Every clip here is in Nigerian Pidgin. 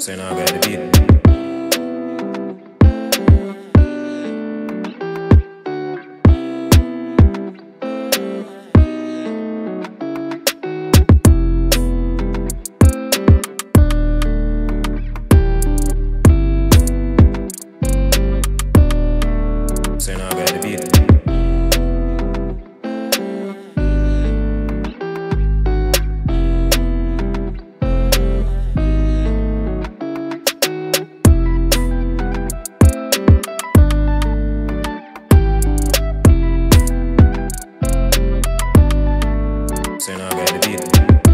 Say now by the beat. Say now by the beat. Say now by the beat.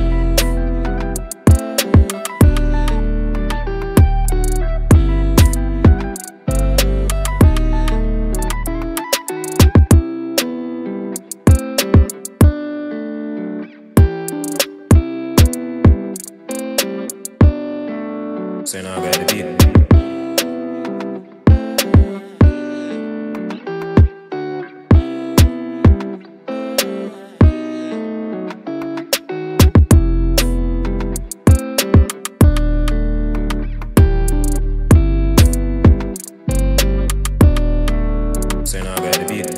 Say now by the beat. Say now by the beat.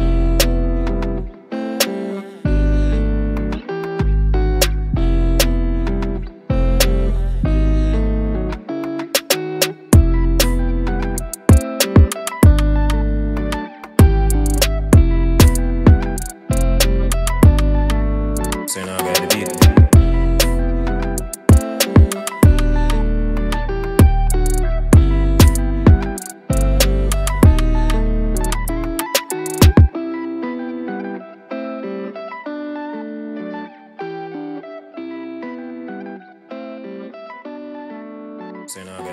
Say now by the beat. Say now.